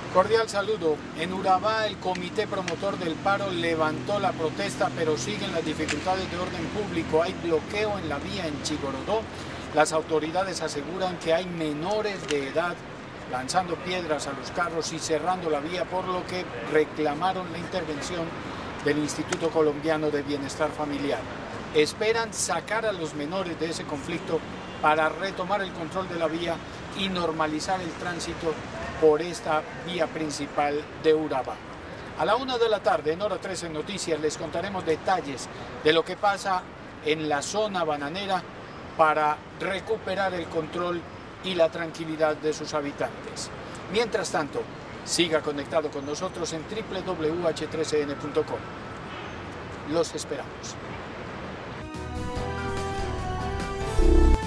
Cordial saludo. En Urabá, el comité promotor del paro levantó la protesta, pero siguen las dificultades de orden público. Hay bloqueo en la vía en Chigorodó. Las autoridades aseguran que hay menores de edad lanzando piedras a los carros y cerrando la vía, por lo que reclamaron la intervención del Instituto Colombiano de Bienestar Familiar. Esperan sacar a los menores de ese conflicto para retomar el control de la vía y normalizar el tránsito por esta vía principal de Urabá. A la 1 de la tarde, en Hora 13 Noticias, les contaremos detalles de lo que pasa en la zona bananera para recuperar el control y la tranquilidad de sus habitantes. Mientras tanto, siga conectado con nosotros en www.h13n.com. Los esperamos.